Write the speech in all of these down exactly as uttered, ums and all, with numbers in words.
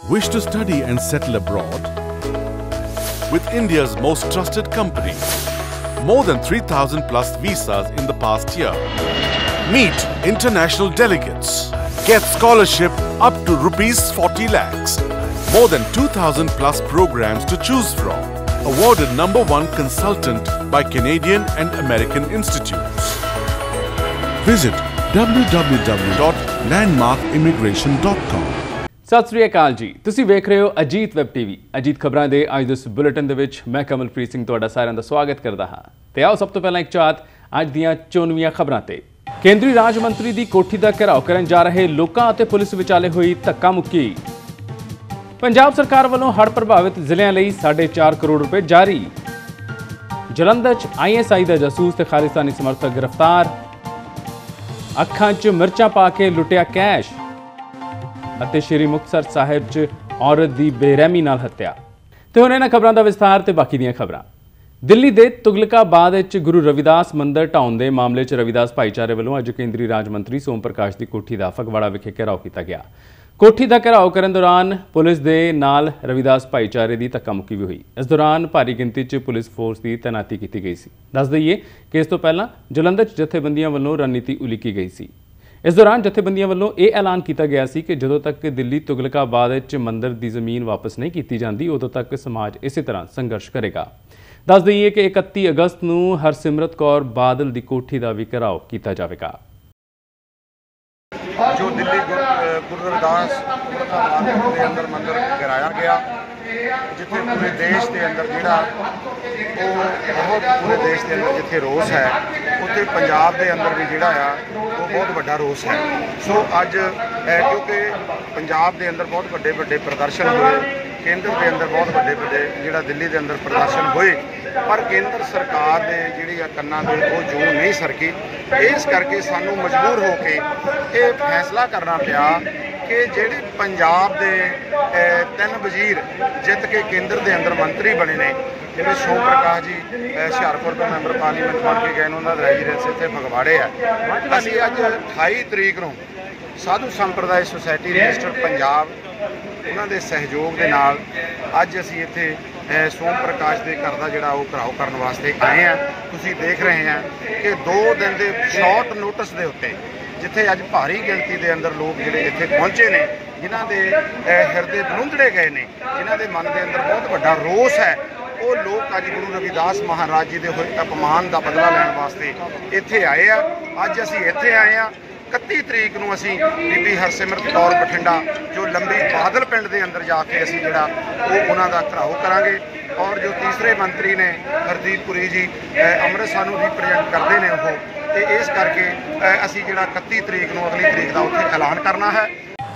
Wish to study and settle abroad? With India's most trusted company, more than three thousand plus visas in the past year. Meet international delegates. Get scholarship up to rupees forty lakhs. More than two thousand plus programs to choose from. Awarded number one consultant by Canadian and American institutes. Visit w w w dot landmark immigration dot com. Sat Sri ਅਕਾਲ ਜੀ, ਤੁਸੀਂ ਵੇਖ ਰਹੇ ਹੋ Ajit web TV. Ajit ਖਬਰਾਂ ਦੇ ਅੱਜ ਦੇ ਇਸ ਬੁਲੇਟਿਨ ਦੇ ਵਿੱਚ ਮੈਂ ਕਮਲਪ੍ਰੀਤ ਸਿੰਘ ਤੁਹਾਡਾ ਸਾਰਿਆਂ ਦਾ ਸਵਾਗਤ ਕਰਦਾ ਹਾਂ। ਤੇ ਆਓ ਸਭ ਤੋਂ ਪਹਿਲਾਂ ਇੱਕ ਝਾਤ ਅੱਜ ਦੀਆਂ ਚੋਣਵੀਆਂ ਖਬਰਾਂ ਤੇ। ਕੇਂਦਰੀ ਰਾਜ ਮੰਤਰੀ ਦੀ ਕੋਠੀ ਦਾ ਘਿਰਾਓ ਕਰਨ ਜਾ ਰਹੇ ਲੋਕਾਂ ਅਤੇ ਪੁਲਿਸ ਵਿਚਾਲੇ ਹੋਈ ਧੱਕਾ ਮੁੱਕੀ। ਪੰਜਾਬ ਸਰਕਾਰ ਵੱਲੋਂ ਹੜ੍ਹ ਪ੍ਰਭਾਵਿਤ ਜ਼ਿਲ੍ਹਿਆਂ ਲਈ ਸਾਢੇ ਚਾਰ ਕਰੋੜ ਰੁਪਏ ਜਾਰੀ। ਜਲੰਧਰ 'ਚ ਆਈ ਐਸ ਆਈ ਦਾ ਜਾਸੂਸ ਤੇ ਖਾਲਿਸਤਾਨੀ ਸਮਰਥਕ ਗ੍ਰਿਫਤਾਰ। ਅੱਖਾਂ 'ਚ ਮਿਰਚਾਂ ਪਾ ਕੇ ਲੁੱਟਿਆ ਕੈਸ਼। ਅਤੇ ਸ਼੍ਰੀ ਮੁਕਤਸਰ ਸਾਹਿਬ 'ਚ ਔਰਤ ਦੀ ਬੇਰਹਿਮੀ ਨਾਲ ਹੱਤਿਆ। ਤੇ ਹੁਣ ਇਹਨਾਂ ਖਬਰਾਂ ਦਾ ਵਿਸਥਾਰ ਤੇ ਬਾਕੀ ਦੀਆਂ ਖਬਰਾਂ। ਦਿੱਲੀ ਦੇ ਤੁਗਲਕਾਬਾਦ ਵਿੱਚ ਗੁਰੂ ਰਵਿਦਾਸ ਮੰਦਿਰ ਢਾਉਣ ਦੇ ਮਾਮਲੇ 'ਚ ਰਵਿਦਾਸ ਭਾਈਚਾਰੇ ਵੱਲੋਂ ਅੱਜ ਕੇਂਦਰੀ ਰਾਜ ਮੰਤਰੀ ਸੋਮ ਪ੍ਰਕਾਸ਼ ਦੀ ਕੋਠੀ ਦਾ ਫਗਵਾੜਾ ਵਿਖੇ ਘਿਰਾਓ ਕੀਤਾ ਗਿਆ। ਕੋਠੀ ਦਾ ਘਿਰਾਓ ਕਰਨ ਦੌਰਾਨ ਪੁਲਿਸ ਦੇ ਨਾਲ ਰਵਿਦਾਸ ਭਾਈਚਾਰੇ ਦੀ ਧੱਕਾ ਮੁੱਕੀ ਵੀ ਹੋਈ। ਇਸ ਦੌਰਾਨ ਭਾਰੀ ਗਿਣਤੀ 'ਚ ਪੁਲਿਸ ਫੋਰਸ ਦੀ ਤੈਨਾਤੀ ਕੀਤੀ ਗਈ ਸੀ। ਦੱਸ ਦਈਏ ਕਿ ਇਸ ਤੋਂ ਪਹਿਲਾਂ ਜਲੰਧਰ 'ਚ ਜਥੇਬੰਦੀਆਂ ਵੱਲੋਂ ਰਣਨੀਤੀ ਉਲੀਕੀ ਗਈ ਸੀ। ਇਸ ਦੌਰਾਨ ਜਥੇਬੰਦੀਆਂ ਵੱਲੋਂ ਇਹ ਐਲਾਨ ਕੀਤਾ ਗਿਆ ਸੀ ਕਿ ਜਦੋਂ ਤੱਕ ਦਿੱਲੀ ਤੁਗਲਕਾਬਾਦ ਵਿੱਚ ਮੰਦਿਰ ਦੀ ਜ਼ਮੀਨ ਵਾਪਸ ਨਹੀਂ ਕੀਤੀ ਜਾਂਦੀ ਉਦੋਂ ਤੱਕ ਸਮਾਜ ਇਸੇ ਤਰ੍ਹਾਂ ਸੰਘਰਸ਼ ਕਰੇਗਾ। ਦੱਸ ਦਈਏ ਕਿ ਇਕੱਤੀ ਅਗਸਤ ਨੂੰ ਹਰਸਿਮਰਤ ਕੌਰ ਬਾਦਲ ਦੀ ਕੋਠੀ ਦਾ ਵੀ ਘਿਰਾਓ ਕੀਤਾ ਜਾਵੇਗਾ। ਜੋ ਦਿੱਲੀ ਗੁਰੂ ਰਵਿਦਾਸ ਦੇ ਅੰਦਰ ਮੰਦਿਰ ਗਿਰਾਇਆ ਗਿਆ, ਜਿੱਥੇ ਪੂਰੇ ਦੇਸ਼ ਦੇ ਅੰਦਰ ਜਿਹੜਾ ਉਹ ਬਹੁਤ ਪੂਰੇ ਦੇਸ਼ ਦੇ ਅੰਦਰ ਜਿੱਥੇ ਰੋਸ ਹੈ, ਉੱਥੇ ਪੰਜਾਬ ਦੇ ਅੰਦਰ ਵੀ ਜਿਹੜਾ ਆ ਉਹ ਬਹੁਤ ਵੱਡਾ ਰੋਸ ਹੈ। ਸੋ ਅੱਜ ਕਿਉਂਕਿ ਪੰਜਾਬ ਦੇ ਅੰਦਰ ਬਹੁਤ ਵੱਡੇ ਵੱਡੇ ਪ੍ਰਦਰਸ਼ਨ ਹੋਏ, ਕੇਂਦਰ ਦੇ ਅੰਦਰ ਬਹੁਤ ਵੱਡੇ ਵੱਡੇ ਜਿਹੜਾ ਦਿੱਲੀ ਦੇ ਅੰਦਰ ਪ੍ਰਦਰਸ਼ਨ ਹੋਏ, ਪਰ ਕੇਂਦਰ ਸਰਕਾਰ ਦੇ ਜਿਹੜੀ ਆ ਕੰਨਾਂ ਦੇ ਉਹ ਜੂੰ ਨਹੀਂ ਸਰਕੀ। ਇਸ ਕਰਕੇ ਸਾਨੂੰ ਮਜਬੂਰ ਹੋ ਕੇ ਇਹ ਫੈਸਲਾ ਕਰਨਾ ਪਿਆ ਕਿ ਜਿਹੜੇ ਪੰਜਾਬ ਦੇ ਤਿੰਨ ਵਜ਼ੀਰ ਜਿੱਤ ਕੇ ਕੇਂਦਰ ਦੇ ਅੰਦਰ ਮੰਤਰੀ ਬਣੇ ਨੇ, ਜਿਹੜੇ ਸੋਮ ਪ੍ਰਕਾਸ਼ ਜੀ ਹੁਸ਼ਿਆਰਪੁਰ ਤੋਂ ਮੈਂਬਰ ਪਾਰਲੀਮੈਂਟ ਬਣ ਕੇ ਗਏ ਨੇ, ਉਹਨਾਂ ਦਾ ਰੈਜ਼ੀਡੈਂਸ ਇੱਥੇ ਫਗਵਾੜੇ ਆ। ਅਸੀਂ ਅੱਜ ਅਠਾਈ ਤਰੀਕ ਨੂੰ ਸਾਧੂ ਸੰਪਰਦਾਇ ਸੁਸਾਇਟੀ ਰਜਿਸਟਰ ਪੰਜਾਬ ਉਹਨਾਂ ਦੇ ਸਹਿਯੋਗ ਦੇ ਨਾਲ ਅੱਜ ਅਸੀਂ ਇੱਥੇ ਸੋਮ ਪ੍ਰਕਾਸ਼ ਦੇ ਘਰ ਦਾ ਜਿਹੜਾ ਉਹ ਘਿਰਾਓ ਕਰਨ ਵਾਸਤੇ ਆਏ ਆ। ਤੁਸੀਂ ਦੇਖ ਰਹੇ ਆ ਕਿ ਦੋ ਦਿਨ ਦੇ ਸ਼ਾਰਟ ਨੋਟਿਸ ਦੇ ਉੱਤੇ ਜਿੱਥੇ ਅੱਜ ਭਾਰੀ ਗਿਣਤੀ ਦੇ ਅੰਦਰ ਲੋਕ ਜਿਹੜੇ ਇੱਥੇ ਪਹੁੰਚੇ ਨੇ, ਜਿਨ੍ਹਾਂ ਦੇ ਹਿਰਦੇ ਬਲੁੰਦੜੇ ਗਏ ਨੇ, ਜਿਨ੍ਹਾਂ ਦੇ ਮਨ ਦੇ ਅੰਦਰ ਬਹੁਤ ਵੱਡਾ ਰੋਸ ਹੈ, ਉਹ ਲੋਕ ਅੱਜ ਗੁਰੂ ਰਵਿਦਾਸ ਮਹਾਰਾਜ ਜੀ ਦੇ ਹੋਏ ਅਪਮਾਨ ਦਾ ਬਦਲਾ ਲੈਣ ਵਾਸਤੇ ਇੱਥੇ ਆਏ ਆ। ਅੱਜ ਅਸੀਂ ਇੱਥੇ ਆਏ ਆ। ਇਕੱਤੀ ਤਰੀਕ ਨੂੰ ਅਸੀਂ ਬੀਬੀ ਹਰਸਿਮਰਤ ਕੌਰ ਬਠਿੰਡਾ ਜੋ ਲੰਬੀ ਬਾਦਲ ਪਿੰਡ ਦੇ ਅੰਦਰ ਜਾ ਕੇ ਅਸੀਂ ਜਿਹੜਾ ਉਹ ਉਹਨਾਂ ਦਾ ਘਿਰਾਓ ਕਰਾਂਗੇ। ਔਰ ਜੋ ਤੀਸਰੇ ਮੰਤਰੀ ਨੇ ਹਰਦੀਪ ਪੁਰੀ ਜੀ ਅੰਮ੍ਰਿਤਸਰ ਨੂੰ ਰਿਪਰੈਜ਼ੈਂਟ ਕਰਦੇ ਨੇ ਉਹ, ਤੇ ਇਸ ਕਰਕੇ ਅਸੀਂ ਜਿਹੜਾ ਇਕੱਤੀ ਤਰੀਕ ਨੂੰ ਅਗਲੀ ਤਰੀਕ ਦਾ ਉੱਥੇ ਐਲਾਨ ਕਰਨਾ ਹੈ।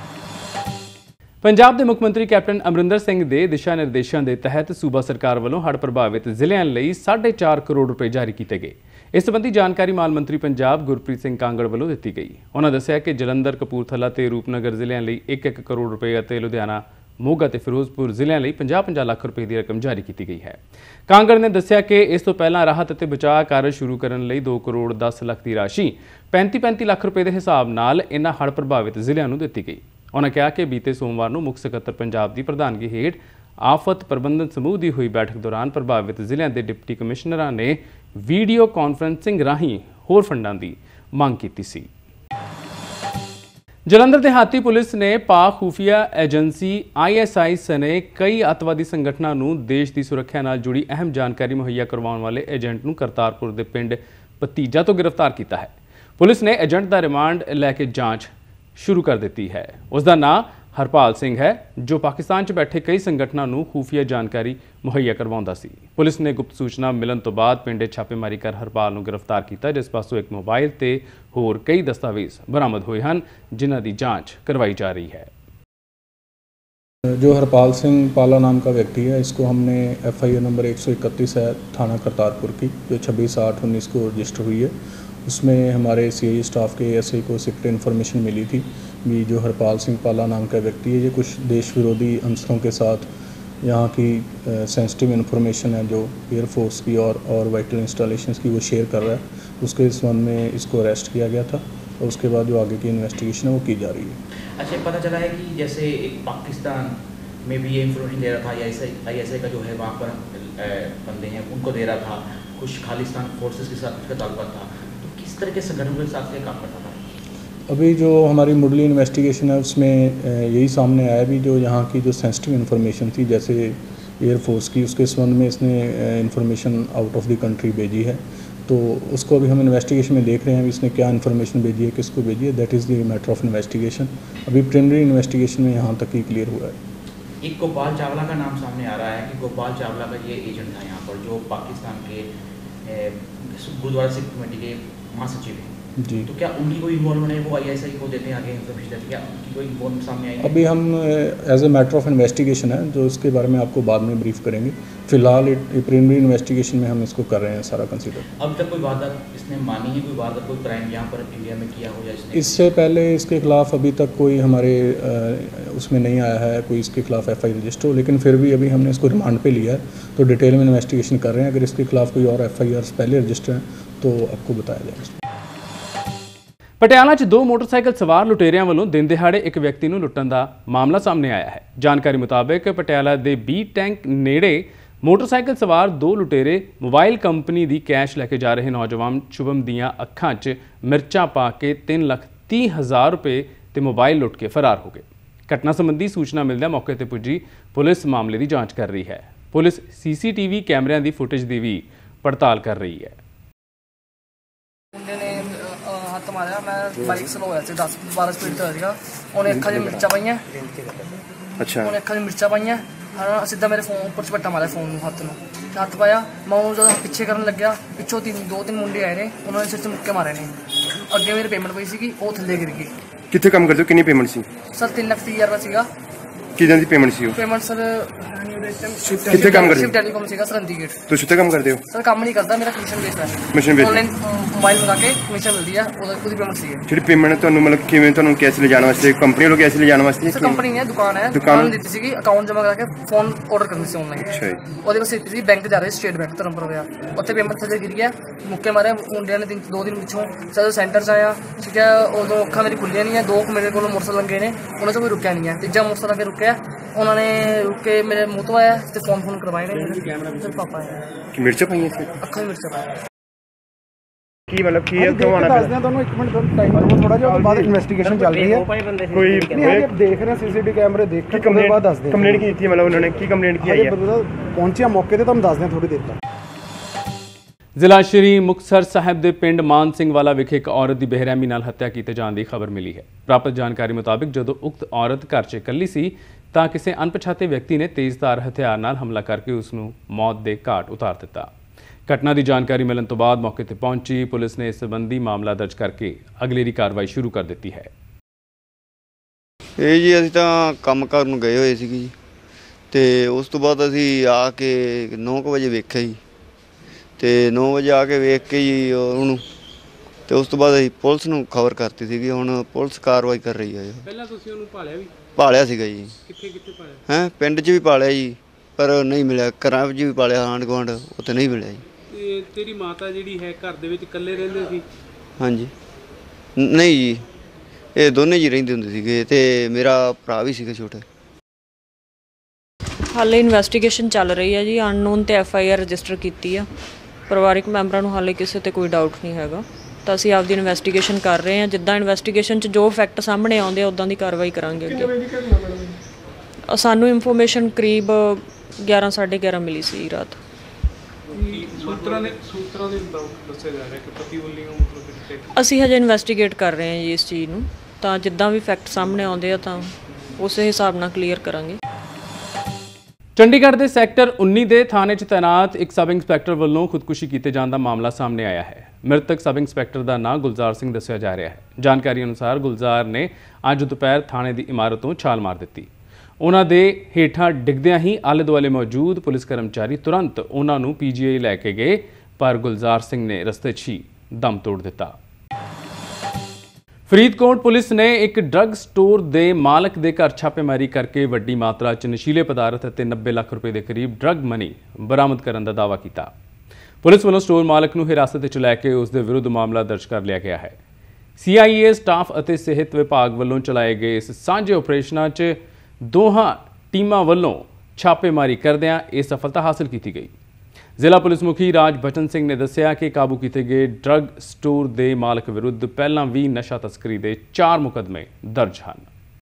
ਪੰਜਾਬ ਦੇ ਮੁੱਖ ਮੰਤਰੀ ਕੈਪਟਨ ਅਮਰਿੰਦਰ ਸਿੰਘ ਦੇ ਦਿਸ਼ਾ ਨਿਰਦੇਸ਼ਾਂ ਦੇ ਤਹਿਤ ਸੂਬਾ ਸਰਕਾਰ ਵੱਲੋਂ ਹੜ੍ਹ ਪ੍ਰਭਾਵਿਤ ਜ਼ਿਲ੍ਹਿਆਂ ਲਈ ਸਾਢੇ ਚਾਰ ਕਰੋੜ ਰੁਪਏ ਜਾਰੀ ਕੀਤੇ ਗਏ। ਇਸ ਸੰਬੰਧੀ ਜਾਣਕਾਰੀ ਮਾਲ ਮੰਤਰੀ ਪੰਜਾਬ ਗੁਰਪ੍ਰੀਤ ਸਿੰਘ ਕਾਂਗੜ ਵੱਲੋਂ ਦਿੱਤੀ ਗਈ। ਉਹਨਾਂ ਦੱਸਿਆ ਕਿ ਜਲੰਧਰ, ਕਪੂਰਥਲਾ ਤੇ ਰੂਪਨਗਰ ਜ਼ਿਲ੍ਹਿਆਂ ਲਈ ਇੱਕ ਇੱਕ ਕਰੋੜ ਰੁਪਏ ਅਤੇ ਲੁਧਿਆਣਾ, ਮੋਗਾ ਤੇ ਫਿਰੋਜ਼ਪੁਰ ਜ਼ਿਲ੍ਹਿਆਂ ਲਈ ਪੰਜਾਹ ਪੰਜਾਹ ਲੱਖ ਰੁਪਏ ਦੀ ਰਕਮ ਜਾਰੀ ਕੀਤੀ ਗਈ ਹੈ। ਕਾਂਗੜ ਨੇ ਦੱਸਿਆ ਕਿ ਇਸ ਤੋਂ ਪਹਿਲਾਂ ਰਾਹਤ ਅਤੇ ਬਚਾਅ ਕਾਰਜ ਸ਼ੁਰੂ ਕਰਨ ਲਈ ਦੋ ਕਰੋੜ ਦਸ ਲੱਖ ਦੀ ਰਾਸ਼ੀ ਪੈਂਤੀ ਪੈਂਤੀ ਲੱਖ ਰੁਪਏ ਦੇ ਹਿਸਾਬ ਨਾਲ ਇਨ੍ਹਾਂ ਹੜ੍ਹ ਪ੍ਰਭਾਵਿਤ ਜ਼ਿਲ੍ਹਿਆਂ ਨੂੰ ਦਿੱਤੀ ਗਈ। ਉਹਨਾਂ ਕਿਹਾ ਕਿ ਬੀਤੇ ਸੋਮਵਾਰ ਨੂੰ ਮੁੱਖ ਸਕੱਤਰ ਪੰਜਾਬ ਦੀ ਪ੍ਰਧਾਨਗੀ ਹੇਠ ਆਫਤ ਪ੍ਰਬੰਧਨ ਸਮੂਹ ਦੀ ਹੋਈ ਬੈਠਕ ਦੌਰਾਨ ਪ੍ਰਭਾਵਿਤ ਜ਼ਿਲ੍ਹਿਆਂ ਦੇ ਡਿਪਟੀ ਕਮਿਸ਼ਨਰਾਂ ਨੇ ਵੀਡੀਓ ਕਾਨਫਰੰਸਿੰਗ ਰਾਹੀਂ ਹੋਰ ਫੰਡਾਂ ਦੀ ਮੰਗ ਕੀਤੀ ਸੀ। ਜਲੰਧਰ ਦਿਹਾਤੀ ਪੁਲਿਸ ਨੇ ਪਾਕ ਖੂਫੀਆ ਏਜੰਸੀ ਆਈ ਐਸ ਆਈ ਸਣੇ ਕਈ ਅੱਤਵਾਦੀ ਸੰਗਠਨਾਂ ਨੂੰ ਦੇਸ਼ ਦੀ ਸੁਰੱਖਿਆ ਨਾਲ ਜੁੜੀ ਅਹਿਮ ਜਾਣਕਾਰੀ ਮੁਹੱਈਆ ਕਰਵਾਉਣ ਵਾਲੇ ਏਜੰਟ ਨੂੰ ਕਰਤਾਰਪੁਰ ਦੇ ਪਿੰਡ ਭਤੀਜਾ ਤੋਂ ਗ੍ਰਿਫਤਾਰ ਕੀਤਾ ਹੈ। ਪੁਲਿਸ ਨੇ ਏਜੰਟ ਦਾ ਰਿਮਾਂਡ ਲੈ ਕੇ ਜਾਂਚ ਸ਼ੁਰੂ ਕਰ ਦਿੱਤੀ ਹੈ। ਉਸ ਦਾ ਨਾਂ ਹਰਪਾਲ ਸਿੰਘ ਹੈ, ਜੋ ਪਾਕਿਸਤਾਨ 'ਚ ਬੈਠੇ ਕਈ ਸੰਗਠਨਾਂ ਨੂੰ ਖੂਫੀਆ ਜਾਣਕਾਰੀ ਮੁਹੱਈਆ ਕਰਵਾਉਂਦਾ ਸੀ। ਪੁਲਿਸ ਨੇ ਗੁਪਤ ਸੂਚਨਾ ਮਿਲਣ ਤੋਂ ਬਾਅਦ ਪਿੰਡ ਛਾਪੇਮਾਰੀ ਕਰ ਹਰਪਾਲ ਨੂੰ ਗ੍ਰਿਫਤਾਰ ਕੀਤਾ, ਜਿਸ ਪਾਸੋਂ ਇੱਕ ਮੋਬਾਈਲ ਤੇ ਹੋਰ ਕਈ ਦਸਤਾਵੇਜ਼ ਬਰਾਮਦ ਹੋਏ ਹਨ, ਜਿਨ੍ਹਾਂ ਦੀ ਜਾਂਚ करवाई जा रही है। जो हरपाल सिंह पाला नाम का व्यक्ति है, इसको हमने एफ आई ए नंबर एक सौ इकतीस है थाना करतारपुर की, जो छब्बीस आठ उन्नीस को रजिस्टर हुई है, उसमें हमारे सी आई स्टाफ के एस आई को सीक्रेट इन्फॉर्मेशन मिली थी कि जो हरपाल सिंह पाला नाम का व्यक्ति है, ये कुछ देश विरोधी अंसरों के साथ यहाँ की सेंसिटिव इन्फॉर्मेशन है जो एयरफोर्स की और और वाइटल इंस्टॉलेशंस की वो शेयर कर रहा है। उसके संबंध में इसको अरेस्ट किया गया था और उसके बाद जो आगे की इन्वेस्टिगेशन है वो की जा रही है। अच्छा, पता चला है कि जैसे एक पाकिस्तान में भी ये इन्फॉर्मेशन दे रहा था, आई एस आई का जो है वहाँ पर बंदे हैं उनको दे रहा था, कुछ खालिस्तान फोर्सेस के साथ उसका ताल्लुक था। तो किस तरह के संगठनों के साथ ये काम करता था? अभी जो हमारी मुडली इन्वेस्टिगेशन है उसमें यही सामने आया भी, जो यहाँ की जो सेंसिटिव इन्फॉर्मेशन थी जैसे एयरफोर्स की, उसके संबंध में इसने information out of the country भेजी है। तो उसको अभी हम इन्वेस्टिगेशन में देख रहे हैं, इसने क्या इन्फॉर्मेशन भेजी है, किसको भेजी है, that is the matter of investigation. अभी प्रिलिमिनरी इन्वेस्टिगेशन में यहाँ तक ही क्लियर हुआ है। एक गोपाल चावला का नाम सामने आ रहा है कि गोपाल चावला का ये एजेंट था यहाँ पर, जो पाकिस्तान के गुरुद्वारा सिख कमेटी के महासचिव हैं जी। तो क्या उनकी कोई इन्वॉल्वमेंट है, वो आईएसआई को देते हैं आगे इन्फॉर्मेशन देते हैं, क्या उनकी कोई इन्वॉल्वमेंट सामने आई है? अभी हम as a matter of investigation है, जो इसके बारे में आपको बाद में ब्रीफ करेंगे। फिलहाल प्रिलिमिनरी इन्वेस्टिगेशन में हम इसको कर रहे हैं सारा कंसीडर। अब तक कोई वारदात इसने मानी है, कोई वारदात कोई क्राइम यहाँ पर इंडिया में किया हो या इसने? इससे पहले इसके खिलाफ अभी तक कोई हमारे उसमें नहीं आया है कोई इसके खिलाफ एफ आई रजिस्टर हो, लेकिन फिर भी अभी हमने इसको रिमांड पे लिया है, तो डिटेल में इन्वेस्टिगेशन कर रहे हैं। अगर इसके खिलाफ कोई और एफ आई आर पहले रजिस्टर हैं तो आपको बताया जाएगा। ਪਟਿਆਲਾ 'ਚ ਦੋ ਮੋਟਰਸਾਈਕਲ ਸਵਾਰ ਲੁਟੇਰਿਆਂ ਵੱਲੋਂ ਦਿਨ ਦਿਹਾੜੇ ਇੱਕ ਵਿਅਕਤੀ ਨੂੰ ਲੁੱਟਣ ਦਾ ਮਾਮਲਾ ਸਾਹਮਣੇ ਆਇਆ ਹੈ। ਜਾਣਕਾਰੀ ਮੁਤਾਬਕ ਪਟਿਆਲਾ ਦੇ ਬੀ ਟੈਂਕ ਨੇੜੇ ਮੋਟਰਸਾਈਕਲ ਸਵਾਰ ਦੋ ਲੁਟੇਰੇ ਮੋਬਾਈਲ ਕੰਪਨੀ ਦੀ ਕੈਸ਼ ਲੈ ਕੇ ਜਾ ਰਹੇ ਨੌਜਵਾਨ ਸ਼ੁਭਮ ਦੀਆਂ ਅੱਖਾਂ 'ਚ ਮਿਰਚਾਂ ਪਾ ਕੇ ਤਿੰਨ ਲੱਖ ਤੀਹ ਹਜ਼ਾਰ ਰੁਪਏ ਤੇ ਮੋਬਾਈਲ ਲੁੱਟ ਕੇ ਫਰਾਰ ਹੋ ਗਏ। ਘਟਨਾ ਸੰਬੰਧੀ ਸੂਚਨਾ ਮਿਲਦਿਆਂ ਮੌਕੇ ਤੇ ਪੁੱਜੀ ਪੁਲਿਸ ਮਾਮਲੇ ਦੀ ਜਾਂਚ ਕਰ ਰਹੀ ਹੈ। ਪੁਲਿਸ ਸੀਸੀਟੀਵੀ ਕੈਮਰਿਆਂ ਦੀ ਫੁਟੇਜ ਦੀ ਵੀ ਪੜਤਾਲ ਕਰ ਰਹੀ ਹੈ। ਮੁੰਡੇ ਨੇ ਹੱਥ ਮਾਰਿਆ, ਮੈਂ ਬਾਈਕ ਸਲੋ ਹੋਇਆ ਸੀ, ਦਸ ਬਾਰਾਂ ਸਪੀਡ ਤੇ ਸੀਗਾ। ਉਹਨੇ ਅੱਖਾਂ 'ਚ ਮਿਰਚਾਂ ਪਾਈਆਂ। ਅੱਛਾ, ਉਹਨੇ ਅੱਖਾਂ 'ਚ ਮਿਰਚਾਂ ਪਾਈਆਂ, ਹਾਂ ਸਿੱਧਾ ਮੇਰੇ ਫੋਨ ਉੱਪਰ ਝਪੱਟਾ ਮਾਰਿਆ, ਫੋਨ ਨੂੰ ਹੱਥ ਨੂੰ ਹੱਥ ਪਾਇਆ। ਮੈਂ ਉਹ ਜਦੋਂ ਪਿੱਛੇ ਕਰਨ ਲੱਗਿਆ, ਪਿੱਛੋਂ ਤਿੰਨ ਦੋ ਤਿੰਨ ਮੁੰਡੇ ਆਏ ਨੇ, ਉਹਨਾਂ ਨੇ ਸਿਰ 'ਚ ਮੁੱਕੇ ਮਾਰੇ ਨੇ। ਅੱਗੇ ਮੇਰੀ ਪੇਮੈਂਟ ਪਈ ਸੀਗੀ, ਉਹ ਥੱਲੇ ਗਿਰ ਗਈ। ਕਿੱਥੇ ਕੰਮ ਕਰਦੇ ਹੋ? ਕਿੰਨੀ ਪੇਮੈਂਟ ਸੀ? ਸਰ ਤਿੰਨ ਲੱਖ ਤੀਹ ਹਜ਼ਾਰ ਰੁਪਇਆ ਸੀਗਾ। ਕਿਦਾਂ ਦੀ ਪੇਮੈਂਟ ਸੀ ਉਹ? ਪੇਮੈਂਟ ਸਰ ਕਿੱਥੇ ਕੰਮ ਕਰਦੇ? ਸ਼ਿਫਟ ਟੈਲੀਕਾਮ ਸੀਗਾ ਸਰ, ਚੰਡੀਗੜ੍ਹ। ਤੁਸੀਂ ਉੱਥੇ ਕੰਮ ਕਰਦੇ ਹੋ? ਸਰ ਕੰਮ ਨਹੀਂ ਕਰਦਾ, ਮੇਰਾ ਕਮਿਸ਼ਨ ਬੇਸਡ ਹੈ। Commission based? ਆਨਲਾਈਨ ਮੋਬਾਈਲ ਮੰਗਾ ਕੇ ਕਮਿਸ਼ਨ ਮਿਲਦੀ ਆ, ਉਹਦਾ ਉਹਦੀ ਪੇਮੈਂਟ ਸੀ। ਜਿਹੜੀ ਪੇਮੈਂਟ ਤੁਹਾਨੂੰ ਮਤਲਬ ਕਿਵੇਂ ਤੁਹਾਨੂੰ ਕੈਸ਼ ਲੈ ਜਾਣ ਵਾਸਤੇ, ਕੰਪਨੀ ਵੱਲੋਂ ਕੈਸ਼ ਲੈ ਜਾਣ ਵਾਸਤੇ? ਸਰ ਕੰਪਨੀ ਹੈ, ਦੁਕਾਨ ਹੈ, ਦੁਕਾਨ ਦਿੱਤੀ ਸੀਗੀ, ਅਕਾਊਂਟ ਜਮ੍ਹਾਂ ਕਰਾ ਕੇ ਫੋਨ ਆਰਡਰ ਕਰਨੀ ਸੀ ਆਨਲਾਈਨ। ਅੱਛਾ ਜੀ। ਉਹਦੇ ਵਾਸਤੇ ਸੀ ਬੈਂਕ ਜਾ ਰਹੇ, ਸਟੇਟ ਬੈਂਕ ਧਰਮਪੁਰ ਹੋਇਆ, ਉੱਥੇ ਪੇਮੈਂਟ ਥੱਲੇ ਗਿਰ ਗਿਆ, ਮੁੱਕੇ ਮਾਰੇ ਮੁੰਡਿਆਂ ਨੇ। ਤਿੰਨ ਦੋ ਦਿਨ ਪਿੱਛੋਂ ਜਦੋਂ ਸੈਂਟਰ 'ਚ ਆਇਆ, ਠੀਕ ਹੈ, ਉਦੋਂ ਅੱਖਾਂ ਮੇਰੀ ਖੁੱਲੀਆਂ ਨਹੀਂ ਹੈ। ਦੋ ਮੇਰੇ ਕੋਲ ਮੋਟਰਸਾਈਕਲ ਲੰਗੇ ਨੇ, ਉਹਨਾਂ 'ਚ ਕੋਈ ਰੁਕਿਆ ਨਹੀਂ ਹੈ। ਤੀਜਾ ਮੋਟਰਸਾਈਕਲ ਅੱਗੇ ਰੁਕਿਆ, ਉਹਨਾਂ ਨੇ ਰੁਕ ਕੇ ਮੇਰੇ ਮੂੰਹ ਤੋਂ ਆਇਆ ਤੇ ਫੋਨ ਫੋਨ ਕਰਵਾਏ ਨੇ। ਫਿਰ ਪਾਪਾ ਆਇਆ, ਮਿਰਚਾਂ ਪਾਈਆਂ ਸੀ ਅੱਖਾਂ 'ਚ ਮਿਰਚਾਂ ਪਾਈਆਂ। ਕੀ ਮਤਲਬ ਕੀ ਹੈ ਤੁਹਾਨੂੰ? ਦੱਸਦੇ ਆ ਤੁਹਾਨੂੰ, ਇੱਕ ਮਿੰਟ ਤੁਹਾਨੂੰ ਟਾਈਮ ਦਿਓ ਥੋੜਾ ਜਿਹਾ, ਉਸ ਤੋਂ ਬਾਅਦ ਇਨਵੈਸਟੀਗੇਸ਼ਨ ਚੱਲ ਰਹੀ ਹੈ। ਕੋਈ ਨਹੀਂ ਦੇਖ ਰਹੇ ਸੀਸੀਟੀਵੀ ਕੈਮਰੇ ਦੇਖ ਕੇ ਉਸ ਤੋਂ ਬਾਅਦ ਦੱਸਦੇ। ਕੰਪਲੇਂਟ ਕੀਤੀ ਮਤਲਬ ਉਹਨਾਂ ਨੇ ਕੀ ਕੰਪਲੇਂਟ ਕੀ ਆਈ ਹੈ? ਪਹੁੰਚਿਆ ਮੌਕੇ ਤੇ, ਤੁਹਾਨੂੰ ਦੱਸਦੇ ਆ ਥੋੜੀ ਦੇਰ ਤੱਕ। ਜ਼ਿਲ੍ਹਾ ਸ਼੍ਰੀ ਮੁਕਤਸਰ ਸਾਹਿਬ ਦੇ ਪਿੰਡ ਮਾਨ ਸਿੰਘ ਵਾਲਾ ਵਿਖੇ ਇੱਕ ਔਰਤ ਦੀ ਬੇਰਹਿਮੀ ਨਾਲ ਹੱਤਿਆ ਕੀਤੇ ਜਾਣ ਦੀ ਖਬਰ ਮਿਲੀ ਹੈ। ਪ੍ਰਾਪਤ ਜਾਣਕਾਰੀ ਮੁਤਾਬਕ ਜਦੋਂ ਉਕਤ ਔਰਤ ਘਰ 'ਚ ਇਕੱਲੀ ਸੀ ਤਾਂ ਕਿਸੇ ਅਣਪਛਾਤੇ ਵਿਅਕਤੀ ਨੇ ਤੇਜ਼ਧਾਰ ਹਥਿਆਰ ਨਾਲ ਹਮਲਾ ਕਰਕੇ ਉਸ ਨੂੰ ਮੌਤ ਦੇ ਘਾਟ ਉਤਾਰ ਦਿੱਤਾ। ਘਟਨਾ ਦੀ ਜਾਣਕਾਰੀ ਮਿਲਣ ਤੋਂ ਬਾਅਦ ਮੌਕੇ ਤੇ ਪਹੁੰਚੀ ਪੁਲਿਸ ਨੇ ਇਸ ਸੰਬੰਧੀ ਮਾਮਲਾ ਦਰਜ ਕਰਕੇ ਅਗਲੇਰੀ ਕਾਰਵਾਈ ਸ਼ੁਰੂ ਕਰ ਦਿੱਤੀ ਹੈ। ਇਹ ਜੀ ਅਸੀਂ ਤਾਂ ਕੰਮ ਕਰਨ ਨੂੰ ਗਏ ਹੋਏ ਸੀਗੇ ਜੀ, ਤੇ ਉਸ ਤੋਂ ਬਾਅਦ ਅਸੀਂ ਆ ਕੇ ਨੌ ਕੁ ਵਜੇ ਵੇਖਿਆ ਜੀ, ਤੇ ਨੌ ਵਜੇ ਆ ਕੇ ਵੇਖ ਕੇ ਜੀ ਉਹਨੂੰ, ਤੇ ਉਸ ਤੋਂ ਬਾਅਦ ਅਸੀਂ ਪੁਲਿਸ ਨੂੰ ਖਬਰ ਕਰਤੀ ਸੀਗੀ। ਹੁਣ ਪੁਲਿਸ ਕਾਰਵਾਈ ਕਰ ਰਹੀ ਹੈ। ਪਹਿਲਾਂ ਤੁਸੀਂ ਉਹਨੂੰ ਭਾਲਿਆ ਵੀ? ਭਾਲਿਆ ਸੀਗਾ ਜੀ। ਕਿੱਥੇ ਕਿੱਥੇ ਭਾਲਿਆ? ਹੈਂ, ਪਿੰਡ 'ਚ ਵੀ ਭਾਲਿਆ ਜੀ, ਪਰ ਨਹੀਂ ਮਿਲਿਆ। ਘਰਾਂ 'ਚ ਵੀ ਭਾਲਿਆ, ਆਂਢ ਗੁਆਂਢ, ਉੱਥੇ ਨਹੀਂ ਮਿਲਿਆ ਜੀ। ਤੇ ਤੇਰੀ ਮਾਤਾ ਜਿਹੜੀ ਹੈ ਘਰ ਦੇ ਵਿੱਚ ਇਕੱਲੇ ਰਹਿੰਦੇ ਸੀ? ਹਾਂਜੀ, ਨਹੀਂ ਜੀ, ਇਹ ਦੋਨੇ ਜੀ ਰਹਿੰਦੇ ਹੁੰਦੇ ਸੀਗੇ, ਤੇ ਮੇਰਾ ਭਰਾ ਵੀ ਸੀਗਾ ਛੋਟਾ। ਹਾਲੇ ਇਨਵੈਸਟੀਗੇਸ਼ਨ ਚੱਲ ਰਹੀ ਹੈ ਜੀ, ਅਨਨੋਨ ਤੇ ਐਫ ਆਈ ਆਰ ਰਜਿਸਟਰ ਕੀਤੀ ਆ। ਪਰਿਵਾਰਿਕ ਮੈਂਬਰਾਂ ਨੂੰ ਹਾਲੇ ਕਿਸੇ ਤੇ ਕੋਈ ਡਾਊਟ ਨਹੀਂ ਹੈਗਾ, ਤਾਂ ਅਸੀਂ ਆਪਦੀ ਇਨਵੈਸਟੀਗੇਸ਼ਨ ਕਰ ਰਹੇ ਹਾਂ। ਜਿੱਦਾਂ ਇਨਵੈਸਟੀਗੇਸ਼ਨ 'ਚ ਜੋ ਫੈਕਟ ਸਾਹਮਣੇ ਆਉਂਦੇ ਆ ਉੱਦਾਂ ਦੀ ਕਾਰਵਾਈ ਕਰਾਂਗੇ ਅੱਗੇ। ਸਾਨੂੰ ਇਨਫੋਰਮੇਸ਼ਨ ਕਰੀਬ ਗਿਆਰਾਂ ਸਾਢੇ ਗਿਆਰਾਂ ਮਿਲੀ ਸੀ ਰਾਤ। ਸੂਤਰਾਂ ਦੇ ਸੂਤਰਾਂ ਦੇ ਦੱਸਿਆ ਜਾ ਰਿਹਾ ਕਿ ਪਤੀ ਵੱਲੋਂ ਮਤਲਬ ਅਸੀਂ ਹਜੇ ਇਨਵੈਸਟੀਗੇਟ ਕਰ ਰਹੇ ਹਾਂ ਜੀ ਇਸ ਚੀਜ਼ ਨੂੰ, ਤਾਂ ਜਿੱਦਾਂ ਵੀ ਫੈਕਟ ਸਾਹਮਣੇ ਆਉਂਦੇ ਆ ਤਾਂ ਉਸੇ ਹਿਸਾਬ ਨਾਲ ਕਲੀਅਰ ਕਰਾਂਗੇ। ਚੰਡੀਗੜ੍ਹ ਦੇ ਸੈਕਟਰ ਉੱਨੀ ਦੇ ਥਾਣੇ 'ਚ ਤੈਨਾਤ ਇੱਕ ਸਬ ਇੰਸਪੈਕਟਰ ਵੱਲੋਂ ਖੁਦਕੁਸ਼ੀ ਕੀਤੇ ਜਾਣ ਦਾ ਮਾਮਲਾ ਸਾਹਮਣੇ ਆਇਆ ਹੈ। ਮ੍ਰਿਤਕ ਸਬ ਇੰਸਪੈਕਟਰ ਦਾ ਨਾਂ ਗੁਲਜ਼ਾਰ ਸਿੰਘ ਦੱਸਿਆ ਜਾ ਰਿਹਾ ਹੈ। ਜਾਣਕਾਰੀ ਅਨੁਸਾਰ ਗੁਲਜ਼ਾਰ ਨੇ ਅੱਜ ਦੁਪਹਿਰ ਥਾਣੇ ਦੀ ਇਮਾਰਤ ਤੋਂ ਛਾਲ ਮਾਰ ਦਿੱਤੀ। ਉਹਨਾਂ ਦੇ ਹੇਠਾਂ ਡਿੱਗਦਿਆਂ ਹੀ ਆਲੇ ਦੁਆਲੇ ਮੌਜੂਦ ਪੁਲਿਸ ਕਰਮਚਾਰੀ ਤੁਰੰਤ ਉਹਨਾਂ ਨੂੰ ਪੀ ਜੀ ਆਈ ਲੈ ਕੇ ਗਏ, ਪਰ ਗੁਲਜ਼ਾਰ ਸਿੰਘ ਨੇ ਰਸਤੇ 'ਚ ਹੀ ਦਮ ਤੋੜ ਦਿੱਤਾ। ਫਰੀਦਕੋਟ ਪੁਲਿਸ ਨੇ ਇੱਕ ਡਰੱਗ ਸਟੋਰ ਦੇ ਮਾਲਕ ਦੇ ਘਰ ਛਾਪੇਮਾਰੀ ਕਰਕੇ ਵੱਡੀ ਮਾਤਰਾ 'ਚ ਨਸ਼ੀਲੇ ਪਦਾਰਥ ਅਤੇ ਨੱਬੇ ਲੱਖ ਰੁਪਏ ਦੇ ਕਰੀਬ ਡਰੱਗ ਮਨੀ ਬਰਾਮਦ ਕਰਨ ਦਾ ਦਾਅਵਾ ਕੀਤਾ। ਪੁਲਿਸ ਵੱਲੋਂ ਸਟੋਰ ਮਾਲਕ ਨੂੰ ਹਿਰਾਸਤ ਵਿੱਚ ਲੈ ਕੇ ਉਸ ਦੇ ਵਿਰੁੱਧ ਮਾਮਲਾ ਦਰਜ ਕਰ ਲਿਆ ਗਿਆ ਹੈ। ਸੀ ਆਈ ਏ ਸਟਾਫ ਅਤੇ ਸਿਹਤ ਵਿਭਾਗ ਵੱਲੋਂ ਚਲਾਏ ਗਏ ਇਸ ਸਾਂਝੇ ਆਪਰੇਸ਼ਨਾਂ 'ਚ ਦੋਹਾਂ ਟੀਮਾਂ ਵੱਲੋਂ ਛਾਪੇਮਾਰੀ ਕਰਦਿਆਂ ਇਹ ਸਫਲਤਾ ਹਾਸਲ ਕੀਤੀ ਗਈ। ਜ਼ਿਲ੍ਹਾ ਪੁਲਿਸ ਮੁਖੀ ਰਾਜ ਬਚਨ ਸਿੰਘ ਨੇ ਦੱਸਿਆ ਕਿ ਕਾਬੂ ਕੀਤੇ ਗਏ ਡਰੱਗ ਸਟੋਰ ਦੇ ਮਾਲਕ ਵਿਰੁੱਧ ਪਹਿਲਾਂ ਵੀ ਨਸ਼ਾ ਤਸਕਰੀ ਦੇ ਚਾਰ ਮੁਕੱਦਮੇ ਦਰਜ ਹਨ।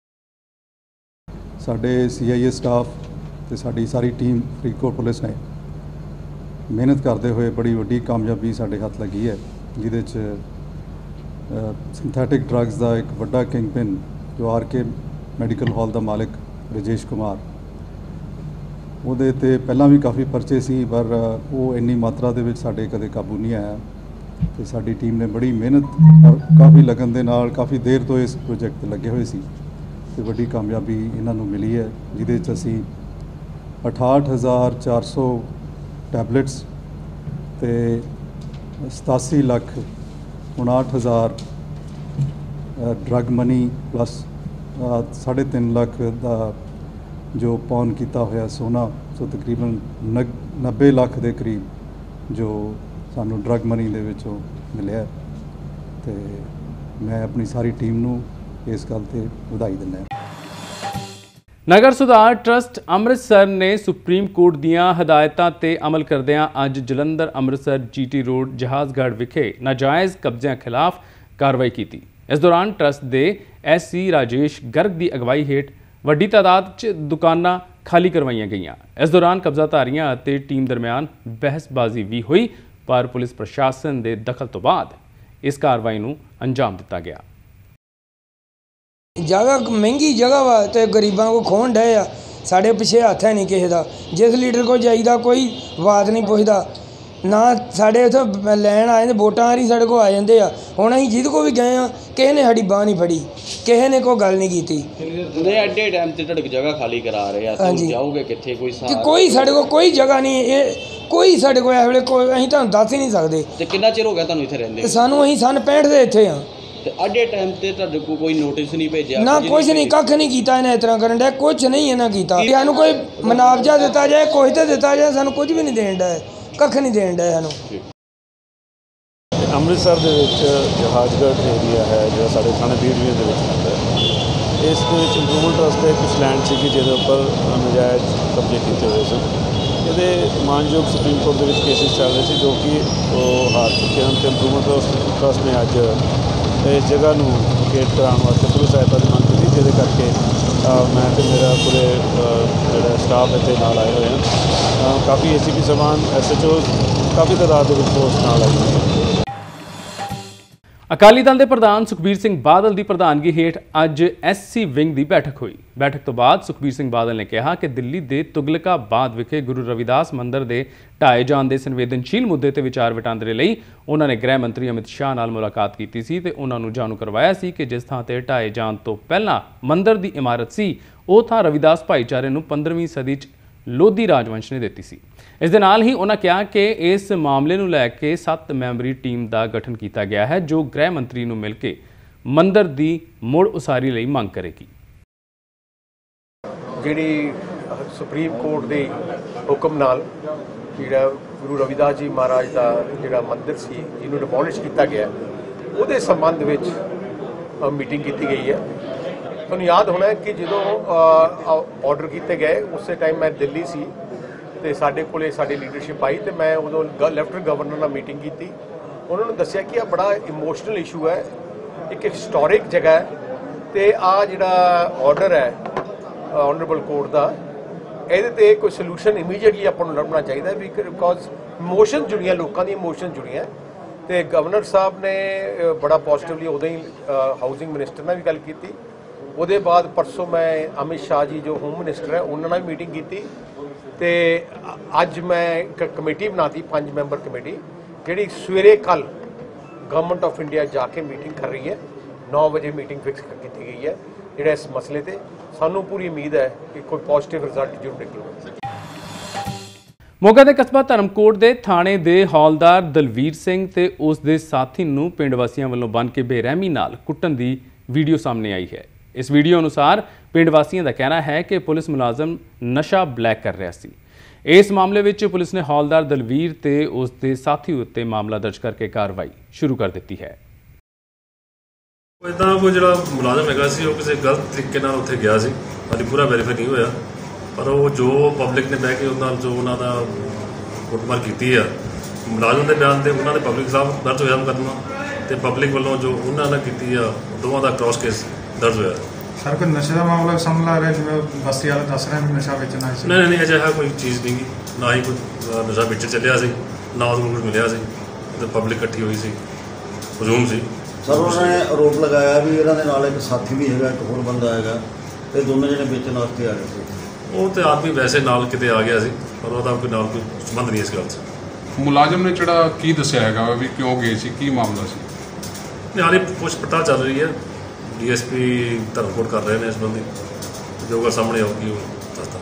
ਸਾਡੇ ਸੀ ਆਈ ਏ ਸਟਾਫ ਤੇ ਸਾਡੀ ਸਾਰੀ ਟੀਮ ਫਰੀਦਕੋਟ ਪੁਲਿਸ ਨੇ ਮਿਹਨਤ ਕਰਦੇ ਹੋਏ ਬੜੀ ਵੱਡੀ ਕਾਮਯਾਬੀ ਸਾਡੇ ਹੱਥ ਲੱਗੀ ਹੈ, ਜਿਹਦੇ 'ਚ ਸਿੰਥੈਟਿਕ ਡਰੱਗਸ ਦਾ ਇੱਕ ਵੱਡਾ ਕਿੰਗਪਿਨ ਜੋ ਆਰ ਕੇ ਮੈਡੀਕਲ ਹਾਲ ਦਾ ਮਾਲਕ ਰਜੇਸ਼ ਕੁਮਾਰ, ਉਹਦੇ 'ਤੇ ਪਹਿਲਾਂ ਵੀ ਕਾਫੀ ਪਰਚੇ ਸੀ, ਪਰ ਉਹ ਇੰਨੀ ਮਾਤਰਾ ਦੇ ਵਿੱਚ ਸਾਡੇ ਕਦੇ ਕਾਬੂ ਨਹੀਂ ਆਇਆ। ਤੇ ਸਾਡੀ ਟੀਮ ਨੇ ਬੜੀ ਮਿਹਨਤ ਔਰ ਕਾਫੀ ਲਗਨ ਦੇ ਨਾਲ ਕਾਫੀ ਦੇਰ ਤੋਂ ਇਸ ਪ੍ਰੋਜੈਕਟ 'ਤੇ ਲੱਗੇ ਹੋਏ ਸੀ ਤੇ ਵੱਡੀ ਕਾਮਯਾਬੀ ਇਹਨਾਂ ਨੂੰ ਮਿਲੀ ਹੈ, ਜਿਹਦੇ 'ਚ ਅਸੀਂ ਅਠਾਹਠ ਹਜ਼ਾਰ ਚਾਰ ਸੌ ਟੈਬਲੇਟਸ ਤੇ ਸਤਾਸੀ ਲੱਖ ਉਣਾਹਠ ਹਜ਼ਾਰ ਡਰੱਗ ਮਨੀ ਪਲੱਸ ਸਾਢੇ ਤਿੰਨ ਲੱਖ ਦਾ ਜੋ ਪੌਨ ਕੀਤਾ ਹੋਇਆ ਸੋਨਾ, ਸੋ ਤਕਰੀਬਨ ਨੱਬੇ ਲੱਖ ਦੇ ਕਰੀਬ ਜੋ ਸਾਨੂੰ ਡਰੱਗ ਮਨੀ ਦੇ ਵਿੱਚੋਂ ਮਿਲਿਆ। ਤੇ ਮੈਂ ਆਪਣੀ ਸਾਰੀ ਟੀਮ ਨੂੰ ਇਸ ਗੱਲ ਤੇ ਵਧਾਈ ਦਿੰਦਾ। ਨਗਰ ਸੁਧਾਰ ਟਰਸਟ ਅੰਮ੍ਰਿਤਸਰ ਨੇ ਸੁਪਰੀਮ ਕੋਰਟ ਦੀਆਂ ਹਦਾਇਤਾਂ ਤੇ ਅਮਲ ਕਰਦਿਆਂ ਅੱਜ ਜਲੰਧਰ ਅੰਮ੍ਰਿਤਸਰ ਜੀਟੀ ਰੋਡ ਜਹਾਜ਼ਗੜ੍ਹ ਵਿਖੇ ਨਾਜਾਇਜ਼ ਕਬਜ਼ਿਆਂ ਖਿਲਾਫ ਕਾਰਵਾਈ ਕੀਤੀ। ਇਸ ਦੌਰਾਨ ਟਰਸਟ ਦੇ ਐਸ ਸੀ ਰਾਜੇਸ਼ ਗਰਗ ਦੀ ਅਗਵਾਈ ਹੇਠ ਵੱਡੀ ਤਾਦਾਦ 'ਚ ਦੁਕਾਨਾਂ ਖਾਲੀ ਕਰਵਾਈਆਂ ਗਈਆਂ। ਇਸ ਦੌਰਾਨ ਕਬਜ਼ਾਧਾਰੀਆਂ ਅਤੇ ਟੀਮ ਦਰਮਿਆਨ ਬਹਿਸਬਾਜ਼ੀ ਵੀ ਹੋਈ, ਪਰ ਪੁਲਿਸ ਪ੍ਰਸ਼ਾਸਨ ਦੇ ਦਖਲ ਤੋਂ ਬਾਅਦ ਇਸ ਕਾਰਵਾਈ ਨੂੰ ਅੰਜਾਮ ਦਿੱਤਾ ਗਿਆ। ਜਗ੍ਹਾ ਮਹਿੰਗੀ ਜਗ੍ਹਾ ਵਾ ਤੇ ਗਰੀਬਾਂ ਕੋ ਖੋਣ ਡਏ ਆ, ਸਾਡੇ ਪਿੱਛੇ ਹੱਥ ਹੈ ਨਹੀਂ ਕਿਸੇ ਦਾ। ਜਿਸ ਲੀਡਰ ਕੋਲ ਜਾਈਦਾ ਕੋਈ ਬਾਤ ਨਹੀਂ ਪੁੱਛਦਾ, ਨਾ ਸਾਡੇ ਇੱਥੋਂ ਲੈਣ ਆ ਜਾਂਦੇ, ਵੋਟਾਂ ਵਾਰੀ ਸਾਡੇ ਕੋਲ ਆ ਜਾਂਦੇ ਆ। ਹੁਣ ਅਸੀਂ ਜਿਹਦੇ ਕੋਲ ਵੀ ਗਏ ਆ, ਕਿਸੇ ਨੇ ਸਾਡੀ ਬਾਂਹ ਨਹੀਂ ਫੜੀ, ਕਿਸੇ ਨੇ ਕੋਈ ਗੱਲ ਨਹੀਂ ਕੀਤੀ। ਐਡੇ ਟਾਈਮ ਤੇ ਤੁਹਾਡੀ ਜਗ੍ਹਾ ਖਾਲੀ ਕਰਾ ਰਹੇ ਆ, ਤੁਸੀਂ ਜਾਓਗੇ ਕਿੱਥੇ? ਕੋਈ ਕੋਈ ਸਾਡੇ ਕੋਲ ਕੋਈ ਜਗ੍ਹਾ ਨਹੀਂ, ਇਹ ਕੋਈ ਸਾਡੇ ਕੋਲ ਇਸ ਵੇਲੇ ਕੋਈ, ਅਸੀਂ ਤੁਹਾਨੂੰ ਦੱਸ ਹੀ ਨਹੀਂ ਸਕਦੇ। ਤੇ ਕਿੰਨਾ ਚਿਰ ਹੋ ਗਿਆ ਤੁਹਾਨੂੰ ਇੱਥੇ ਰਹਿੰਦੇ? ਸਾਨੂੰ ਅਸੀਂ ਸੰਨ ਪੈਂਹਠ ਦੇ ਇੱਥੇ ਆ। ਤੇ ਅੱਡੇ ਟਾਈਮ ਤੇ ਤੁਹਾਡੇ ਕੋਲ ਕੋਈ ਨੋਟਿਸ ਨਹੀਂ ਭੇਜਿਆ? ਨਾ ਕੁਛ ਨਹੀਂ, ਕੱਖ ਨਹੀਂ ਕੀਤਾ ਇਹਨੇ। ਇਸ ਤਰ੍ਹਾਂ ਕਰਨ ਡਿਆ, ਕੁਛ ਨਹੀਂ ਇਹਨਾਂ ਕੀਤਾ। ਸਾਨੂੰ ਕੋਈ ਮੁਆਵਜ਼ਾ ਦਿੱਤਾ ਜਾਏ, ਕੁਛ ਤਾਂ ਦਿੱਤਾ ਜਾਏ, ਸਾਨੂੰ ਕੁਝ ਵੀ ਨਹੀਂ ਦੇਣ ਡਿਆ, ਕੱਖ ਨਹੀਂ ਦੇਣ ਡਿਆ ਸਾਨੂੰ। ਅੰਮ੍ਰਿਤਸਰ ਦੇ ਵਿੱਚ ਜਹਾਜ਼ਗੜ੍ਹ ਏਰੀਆ ਹੈ ਜਿਹੜਾ ਸਾਡੇ ਥਾਣੇ ਬੀ ਡਿਵੀਜ਼ਨ ਦੇ ਵਿੱਚ ਆਉਂਦਾ ਹੈ। ਇਸ ਦੇ ਵਿੱਚ ਇੰਪਰੂਵਮੈਂਟ ਵਾਸਤੇ ਕੁਛ ਲੈਂਡ ਸੀਗੀ ਜਿਹਦੇ ਉੱਪਰ ਨਜਾਇਜ਼ ਕਬਜ਼ੇ ਕੀਤੇ ਹੋਏ ਸਨ। ਇਹਦੇ ਮਾਨਯੋਗ ਸੁਪਰੀਮ ਕੋਰਟ ਦੇ ਵਿੱਚ ਕੇਸਿਸ ਚੱਲ ਰਹੇ ਸੀ ਜੋ ਕਿ ਉਹ ਹਾਰ ਚੁੱਕੇ ਹਨ ਤੇ ਇੰਪਰੂਵਮੈਂਟ ਟਰਸਟ ਨੇ ਅੱਜ ਇਸ ਜਗ੍ਹਾ ਨੂੰ ਵਕੇਟ ਕਰਾਉਣ ਵਾਸਤੇ ਪੁਲਿਸ ਸਹਾਇਤਾ ਦੀ ਮੰਗ ਕੀਤੀ, ਜਿਹਦੇ ਕਰਕੇ ਮੈਂ ਤੇ ਮੇਰਾ ਪੂਰੇ ਜਿਹੜਾ ਸਟਾਫ ਇੱਥੇ ਨਾਲ ਆਏ ਹੋਏ ਹਨ। ਕਾਫੀ ਏ ਸੀ ਪੀ ਸਮਾਨ, ਐਸ ਐਚ ਓ, ਕਾਫੀ ਤਾਦਾਦ ਦੇ ਵਿੱਚ ਫੋਰਸ ਨਾਲ ਆਈ ਹੋਈ ਹੈ। ਅਕਾਲੀ ਦਲ ਦੇ ਪ੍ਰਧਾਨ ਸੁਖਬੀਰ ਸਿੰਘ ਬਾਦਲ ਦੀ ਪ੍ਰਧਾਨਗੀ ਹੇਠ ਅੱਜ ਐਸ ਸੀ ਵਿੰਗ ਦੀ ਬੈਠਕ ਹੋਈ। ਬੈਠਕ ਤੋਂ ਬਾਅਦ ਸੁਖਬੀਰ ਸਿੰਘ ਬਾਦਲ ਨੇ ਕਿਹਾ ਕਿ ਦਿੱਲੀ ਦੇ ਤੁਗਲਕਾਬਾਦ ਵਿਖੇ ਗੁਰੂ ਰਵਿਦਾਸ ਮੰਦਿਰ ਦੇ ਢਾਏ ਜਾਣ ਦੇ ਸੰਵੇਦਨਸ਼ੀਲ ਮੁੱਦੇ ਤੇ ਵਿਚਾਰ ਵਟਾਂਦਰੇ ਲਈ ਉਹਨਾਂ ਨੇ ਗ੍ਰਹਿ ਮੰਤਰੀ ਅਮਿਤ ਸ਼ਾਹ ਨਾਲ ਮੁਲਾਕਾਤ ਕੀਤੀ ਸੀ ਤੇ ਉਹਨਾਂ ਨੂੰ ਜਾਣੂ ਕਰਵਾਇਆ ਸੀ ਕਿ ਜਿਸ ਥਾਂ ਤੇ ਢਾਏ ਜਾਣ ਤੋਂ ਪਹਿਲਾਂ ਮੰਦਿਰ ਦੀ ਇਮਾਰਤ ਸੀ, ਉਹ ਥਾਂ ਰਵਿਦਾਸ ਭਾਈਚਾਰੇ ਨੂੰ ਪੰਦਰਵੀਂ ਸਦੀ 'ਚ ਲੋਧੀ ਰਾਜਵੰਸ਼ ਨੇ ਦਿੱਤੀ ਸੀ। ਇਸ ਦੇ ਨਾਲ ਹੀ ਉਹਨਾਂ ਕਿਹਾ ਕਿ ਇਸ ਮਾਮਲੇ ਨੂੰ ਲੈ ਕੇ ਸੱਤ ਮੈਂਬਰੀ ਟੀਮ ਦਾ ਗਠਨ ਕੀਤਾ ਗਿਆ ਹੈ ਜੋ ਗ੍ਰਹਿ ਮੰਤਰੀ ਨੂੰ ਮਿਲ ਕੇ ਮੰਦਿਰ ਦੀ ਮੁੜ ਉਸਾਰੀ ਲਈ ਮੰਗ ਕਰੇਗੀ। ਜਿਹੜੀ ਸੁਪਰੀਮ ਕੋਰਟ ਦੇ ਹੁਕਮ ਨਾਲ ਜਿਹੜਾ ਗੁਰੂ ਰਵਿਦਾਸ ਜੀ ਮਹਾਰਾਜ ਦਾ ਜਿਹੜਾ ਮੰਦਿਰ ਸੀ ਜਿਹਨੂੰ ਡਿਮੋਲਿਸ਼ ਕੀਤਾ ਗਿਆ, ਉਹਦੇ ਸੰਬੰਧ ਵਿੱਚ ਮੀਟਿੰਗ ਕੀਤੀ ਗਈ ਹੈ। ਤੁਹਾਨੂੰ ਯਾਦ ਹੋਣਾ ਕਿ ਜਦੋਂ ਆਰਡਰ ਕੀਤੇ ਗਏ ਉਸੇ ਟਾਈਮ ਮੈਂ ਦਿੱਲੀ ਸੀ ਤੇ ਸਾਡੇ ਕੋਲੇ ਸਾਡੀ ਲੀਡਰਸ਼ਿਪ ਆਈ ਤੇ ਮੈਂ ਉਦੋਂ ਲੈਫਟਨੈਂਟ ਗਵਰਨਰ ਨਾਲ ਮੀਟਿੰਗ ਕੀਤੀ। ਉਹਨਾਂ ਨੂੰ ਦੱਸਿਆ ਕਿ ਇਹ ਬੜਾ ਇਮੋਸ਼ਨਲ ਇਸ਼ੂ ਹੈ, ਇੱਕ ਹਿਸਟੋਰਿਕ ਜਗ੍ਹਾ ਹੈ ਤੇ ਆ ਜਿਹੜਾ ਆਰਡਰ ਹੈ ਆਨਰੇਬਲ ਕੋਰਟ ਦਾ, ਇਹਦੇ ਤੇ ਕੋਈ ਸੋਲੂਸ਼ਨ ਇਮੀਡੀਏਟਲੀ ਆਪਾਂ ਨੂੰ ਲੱਭਣਾ ਚਾਹੀਦਾ ਵੀ ਬਿਕੋਜ਼ ਇਮੋਸ਼ਨ ਜੁੜੀਆਂ, ਲੋਕਾਂ ਦੀਆਂ ਇਮੋਸ਼ਨ ਜੁੜੀਆਂ। ਤੇ ਗਵਰਨਰ ਸਾਹਿਬ ਨੇ ਬੜਾ ਪੋਜ਼ਿਟਿਵਲੀ ਉਦੋਂ ਹੀ ਹਾਊਸਿੰਗ ਮਿਨਿਸਟਰ ਨਾਲ ਵੀ ਗੱਲ ਕੀਤੀ। ਉਹਦੇ ਬਾਅਦ ਪਰਸੋਂ ਮੈਂ ਅਮਿਤ ਸ਼ਾਹ ਜੀ ਜੋ ਹੋਮ ਮਿਨਿਸਟਰ ਹੈ ਉਹਨਾਂ ਨਾਲ ਵੀ ਮੀਟਿੰਗ ਕੀਤੀ ਤੇ ਅੱਜ ਮੈਂ ਇੱਕ ਕਮੇਟੀ ਬਣਾਤੀ, ਪੰਜ ਮੈਂਬਰ ਕਮੇਟੀ, ਜਿਹੜੀ ਸਵੇਰੇ ਕੱਲ ਗਵਰਨਮੈਂਟ ਆਫ ਇੰਡੀਆ ਜਾ ਕੇ ਮੀਟਿੰਗ ਕਰ ਰਹੀ ਹੈ। ਨੌ ਵਜੇ ਮੀਟਿੰਗ ਫਿਕਸ ਕੀਤੀ ਗਈ ਹੈ। ਜਿਹੜਾ ਇਸ ਮਸਲੇ ਤੇ ਸਾਨੂੰ ਪੂਰੀ ਉਮੀਦ ਹੈ ਕਿ ਕੋਈ ਪੋਜ਼ਿਟਿਵ ਰਿਜ਼ਲਟ ਜ਼ਰੂਰ ਨਿਕਲੇਗਾ। ਮੋਗਾ ਦੇ ਕਸਬਾ ਧਰਮਕੋਟ ਦੇ ਥਾਣੇ ਦੇ ਹੌਲਦਾਰ ਦਲਵੀਰ ਸਿੰਘ ਤੇ ਉਸ ਦੇ ਸਾਥੀ ਨੂੰ ਪਿੰਡ ਵਾਸੀਆਂ ਵੱਲੋਂ ਬੰਨ੍ਹ ਕੇ ਬੇਰਹਿਮੀ ਨਾਲ ਕੁੱਟਣ ਦੀ ਵੀਡੀਓ ਸਾਹਮਣੇ ਆਈ ਹੈ। ਇਸ ਵੀਡੀਓ ਅਨੁਸਾਰ ਪਿੰਡ ਵਾਸੀਆਂ ਦਾ ਕਹਿਣਾ ਹੈ ਕਿ ਪੁਲਿਸ ਮੁਲਾਜ਼ਮ ਨਸ਼ਾ ਬਲੈਕ ਕਰ ਰਿਹਾ ਸੀ। ਇਸ ਮਾਮਲੇ ਵਿੱਚ ਪੁਲਿਸ ਨੇ ਹੌਲਦਾਰ ਦਲਵੀਰ ਤੇ ਉਸ ਦੇ ਸਾਥੀ ਉੱਤੇ ਮਾਮਲਾ ਦਰਜ ਕਰਕੇ ਕਾਰਵਾਈ ਸ਼ੁਰੂ ਕਰ ਦਿੱਤੀ ਹੈ। ਇੱਦਾਂ ਕੋਈ ਜਿਹੜਾ ਮੁਲਾਜ਼ਮ ਹੈਗਾ ਸੀ ਉਹ ਕਿਸੇ ਗਲਤ ਤਰੀਕੇ ਨਾਲ ਉੱਥੇ ਗਿਆ ਸੀ, ਸਾਡੀ ਪੂਰਾ ਵੈਰੀਫਾਈ ਨਹੀਂ ਹੋਇਆ। ਪਰ ਉਹ ਜੋ ਪਬਲਿਕ ਨੇ ਬਹਿ ਕੇ ਉਹਨਾਂ ਨਾਲ ਜੋ ਉਹਨਾਂ ਦਾ ਕੁੱਟਮਾਰ ਕੀਤੀ ਆ ਮੁਲਾਜ਼ਮ ਦੇ ਬਿਆਨ ਤੇ ਉਹਨਾਂ ਦੇ ਪਬਲਿਕ ਖਿਲਾਫ ਦਰਜ ਹੋਇਆ ਮੁਕੱਦਮਾ ਤੇ ਪਬਲਿਕ ਵੱਲੋਂ ਜੋ ਉਹਨਾਂ ਨਾਲ ਕੀਤੀ ਆ ਦੋਵਾਂ ਦਾ ਕ੍ਰਾਸ ਕੇਸ ਦਰਜ ਹੋਇਆ। ਸਰ ਕੋਈ ਨਸ਼ੇ ਦਾ ਮਾਮਲਾ ਸਾਹਮਣੇ ਲੱਗ ਰਿਹਾ ਜਿਵੇਂ ਬਸਤੀ ਵਾਲੇ ਦੱਸ ਰਹੇ ਨੇ ਨਸ਼ਾ ਵੇਚਣਾ ਸੀ? ਨਹੀਂ ਨਹੀਂ ਅਜਿਹਾ ਕੋਈ ਚੀਜ਼ ਨਹੀਂ ਗੀ, ਨਾ ਹੀ ਕੋਈ ਨਸ਼ਾ ਵੇਚਣ ਚੱਲਿਆ ਸੀ, ਨਾ ਉਹਨੂੰ ਕੁਝ ਮਿਲਿਆ ਸੀ, ਤੇ ਪਬਲਿਕ ਇਕੱਠੀ ਹੋਈ ਸੀ, ਹਜੂਮ ਸੀ। ਸਰ ਉਹਨਾਂ ਨੇ ਆਰੋਪ ਲਗਾਇਆ ਵੀ ਇਹਨਾਂ ਦੇ ਨਾਲ ਇੱਕ ਸਾਥੀ ਵੀ ਹੈਗਾ, ਇੱਕ ਹੋਰ ਬੰਦਾ ਹੈਗਾ, ਤੇ ਦੋਨੋਂ ਜਣੇ ਵੇਚਣ ਵਾਸਤੇ ਆ ਰਹੇ ਸੀ। ਉਹ ਤੇ ਆਦਮੀ ਵੈਸੇ ਨਾਲ ਕਿਤੇ ਆ ਗਿਆ ਸੀ, ਪਰ ਉਹਦਾ ਕੋਈ ਨਾਲ ਕੋਈ ਸੰਬੰਧ ਨਹੀਂ ਇਸ ਗੱਲ 'ਚ। ਮੁਲਾਜ਼ਮ ਨੇ ਜਿਹੜਾ ਕੀ ਦੱਸਿਆ ਹੈਗਾ ਵੀ ਕਿਉਂ ਗਏ ਸੀ, ਕੀ ਮਾਮਲਾ ਸੀ? ਹਾਲੇ ਪੁੱਛ ਪੜਤਾਲ ਚੱਲ ਰਹੀ ਹੈ, ਡੀ ਐਸ ਪੀ ਧਰਮਕੋਟ ਕਰ ਰਹੇ ਨੇ ਇਸ ਸੰਬੰਧੀ, ਜੋ ਗੱਲ ਸਾਹਮਣੇ ਆਊਗੀ ਉਹ ਦੱਸਦਾ।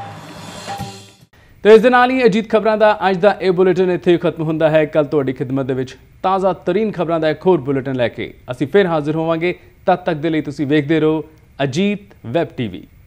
ਤੇ ਇਸ ਦੇ ਨਾਲ ਹੀ ਅਜੀਤ ਖਬਰਾਂ ਦਾ ਅੱਜ ਦਾ ਇਹ ਬੁਲੇਟਿਨ ਇੱਥੇ ਖਤਮ ਹੁੰਦਾ ਹੈ। ਕੱਲ ਤੁਹਾਡੀ ਖਿਦਮਤ ਦੇ ਵਿੱਚ ਤਾਜ਼ਾ ਤਰੀਨ ਖਬਰਾਂ ਦਾ ਇੱਕ ਹੋਰ ਬੁਲੇਟਿਨ ਲੈ ਕੇ ਅਸੀਂ ਫਿਰ ਹਾਜ਼ਰ ਹੋਵਾਂਗੇ। ਤਦ ਤੱਕ ਦੇ ਲਈ ਤੁਸੀਂ ਵੇਖਦੇ ਰਹੋ ਅਜੀਤ ਵੈਬ ਟੀਵੀ।